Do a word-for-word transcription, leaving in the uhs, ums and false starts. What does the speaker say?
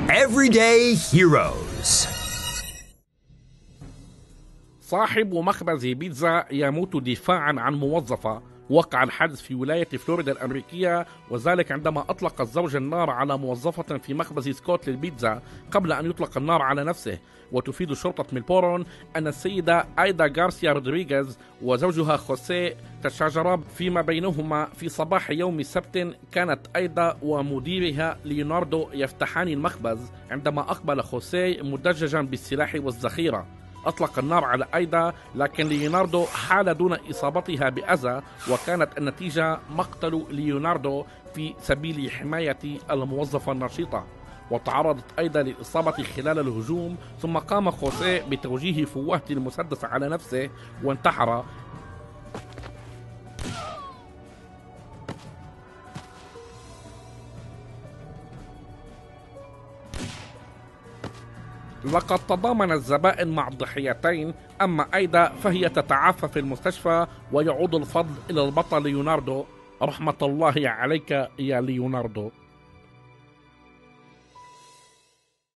Everyday Heroes. صاحب مخبز بيتزا يموت دفاعا عن موظفة. وقع الحادث في ولاية فلوريدا الأمريكية، وذلك عندما أطلق الزوج النار على موظفة في مخبز سكوت للبيتزا قبل أن يطلق النار على نفسه. وتفيد شرطة ميلبورن أن السيدة آيدا غارسيا رودريغيز وزوجها خوسيه تشاجرا فيما بينهما في صباح يوم السبت. كانت آيدا ومديرها ليوناردو يفتحان المخبز عندما أقبل خوسيه مدججا بالسلاح والذخيرة. أطلق النار على آيدا، لكن ليوناردو حال دون إصابتها بأذى، وكانت النتيجة مقتل ليوناردو في سبيل حماية الموظفة النشيطة. وتعرضت آيدا للإصابة خلال الهجوم، ثم قام خوسيه بتوجيه فوهة المسدس على نفسه وانتحر. لقد تضامن الزبائن مع الضحيتين، أما آيدا فهي تتعافى في المستشفى، ويعود الفضل إلى البطل ليوناردو. رحمة الله عليك يا ليوناردو.